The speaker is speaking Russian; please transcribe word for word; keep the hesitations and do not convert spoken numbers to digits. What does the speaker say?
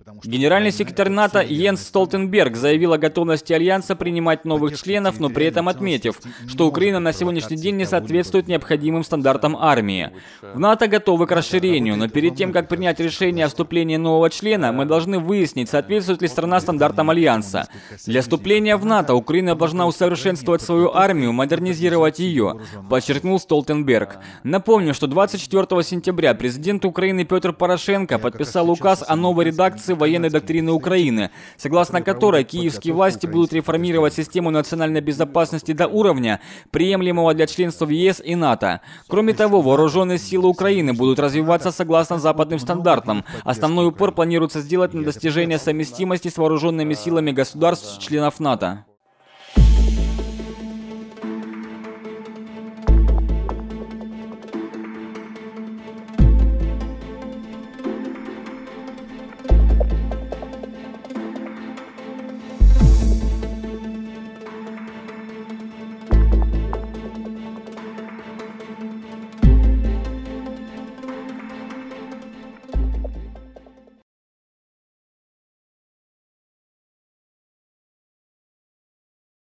Генеральный секретарь НАТО Йенс Столтенберг заявил о готовности Альянса принимать новых членов, но при этом отметив, что Украина на сегодняшний день не соответствует необходимым стандартам армии. В НАТО готовы к расширению, но перед тем, как принять решение о вступлении нового члена, мы должны выяснить, соответствует ли страна стандартам Альянса. Для вступления в НАТО Украина должна усовершенствовать свою армию, модернизировать ее, подчеркнул Столтенберг. Напомню, что двадцать четвёртого сентября президент Украины Петр Порошенко подписал указ о новой редакции военной доктрины Украины, согласно которой киевские власти будут реформировать систему национальной безопасности до уровня, приемлемого для членства в ЕС и НАТО. Кроме того, вооруженные силы Украины будут развиваться согласно западным стандартам. Основной упор планируется сделать на достижение совместимости с вооруженными силами государств-членов НАТО.